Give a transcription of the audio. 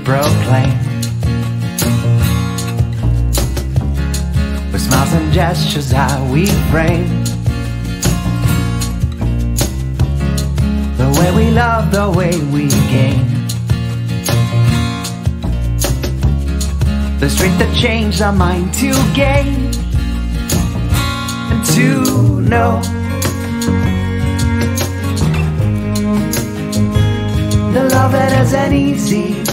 proclaim. With smiles and gestures how we frame the way we love, the way we gain. The strength that changed our mind to gain and to know the love that isn't easy.